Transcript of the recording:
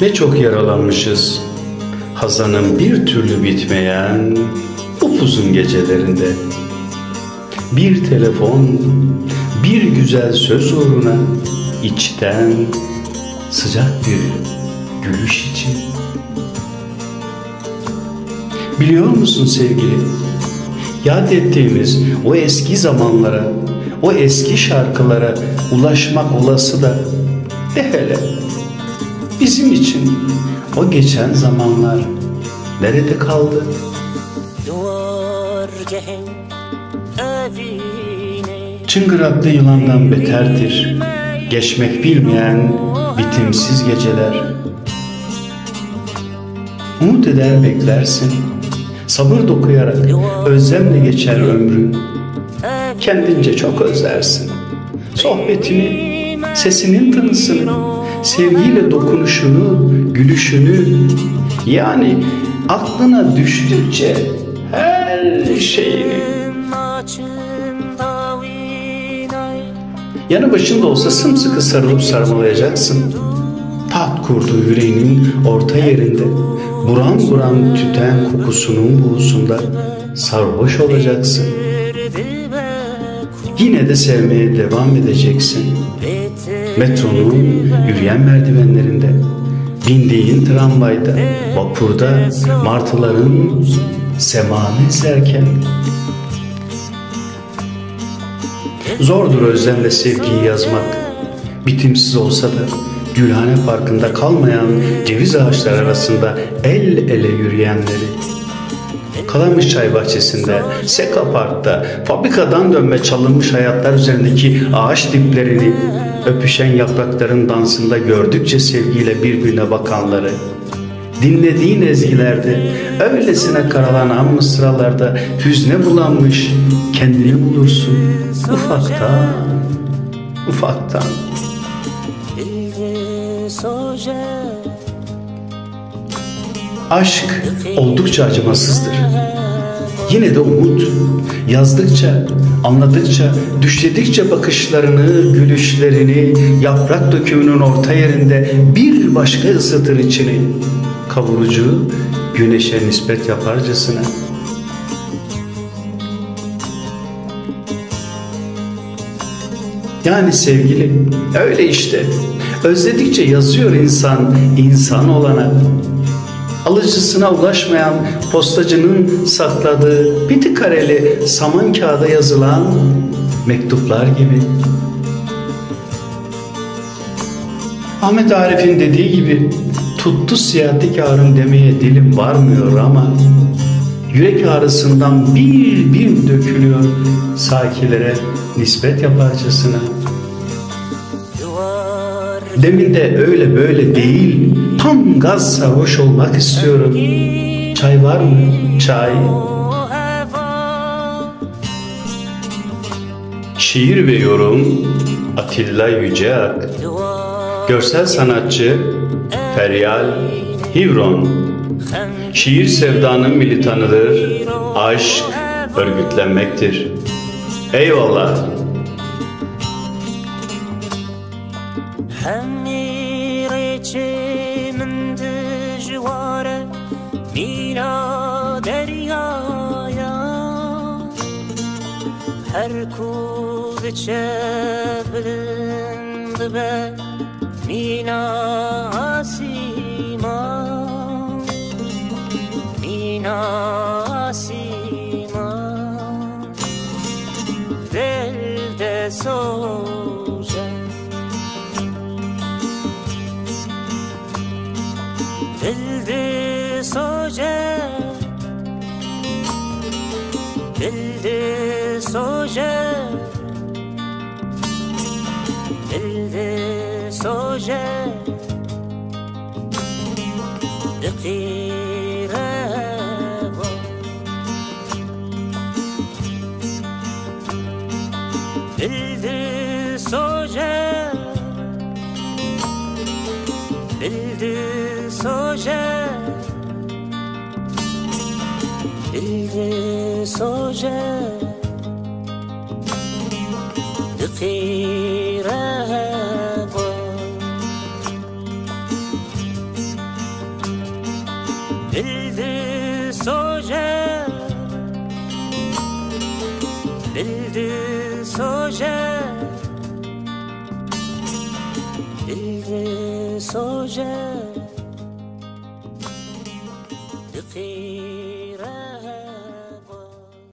Ne çok yaralanmışız hazanın bir türlü bitmeyen upuzun gecelerinde. Bir telefon, bir güzel söz uğruna içten sıcak bir gülüş için. Biliyor musun sevgili, yad ettiğimiz o eski zamanlara, o eski şarkılara ulaşmak olası da de hele bizim için o geçen zamanlar nerede kaldı? Çıngıraklı yılandan beterdir geçmek bilmeyen bitimsiz geceler. Umut eder beklersin, sabır dokuyarak özlemle geçer ömrün. Kendince çok özlersin sohbetini, sesinin tınısını, sevgiyle dokunuşunu, gülüşünü, yani aklına düştükçe her şeyini. Yanı başında olsa sımsıkı sarılıp sarmalayacaksın. Taht kurduğu yüreğinin orta yerinde, buram buram tüten kokusunun buğusunda sarhoş olacaksın. Yine de sevmeye devam edeceksin. Metronun yürüyen merdivenlerinde, bindiğin tramvayda, vapurda, martıların semanı izlerken. Zordur özlemle sevgiyi yazmak. Bitimsiz olsa da Gülhane Parkı'nda kalmayan ceviz ağaçları arasında el ele yürüyenleri, Kalamış Çay Bahçesi'nde, Seka Park'ta, fabrikadan dönme çalınmış hayatlar üzerindeki ağaç diplerini, öpüşen yaprakların dansında gördükçe sevgiyle birbirine bakanları, dinlediğin ezgilerde, öylesine karalanan mısralarda hüzne bulanmış kendini bulursun ufaktan, ufaktan. Aşk oldukça acımasızdır. Yine de umut, yazdıkça, anladıkça, düşledikçe bakışlarını, gülüşlerini, yaprak dökümünün orta yerinde bir başka ısıtır içini, kavurucu güneşe nispet yaparcasına. Yani sevgili, öyle işte, özledikçe yazıyor insan, insan olana. Alıcısına ulaşmayan postacının sakladığı piti kareli saman kağıda yazılan mektuplar gibi. Ahmet Arif'in dediği gibi tuttu siyahtekarım demeye dilim varmıyor ama yürek ağrısından bir bir dökülüyor sakilere nispet yaparcasına. Demin de öyle böyle değil, tam gaz sarhoş olmak istiyorum. Çay var mı? Çay. Şiir ve yorum Atilla Yüceak. Görsel sanatçı Feryal Hivron. Şiir sevdanın militanıdır. Aşk örgütlenmektir. Eyvallah. Her kul çevrinde be mina asima, mina asima, delde soje, delde soje. दिल सो जाए, दिल सो जाए, यकीर वो दिल सो जाए, दिल सो जाए, दिल सो जाए, यकीर वो दिल दे सो जा, दिल दे सो जा, दिल दे सो जा.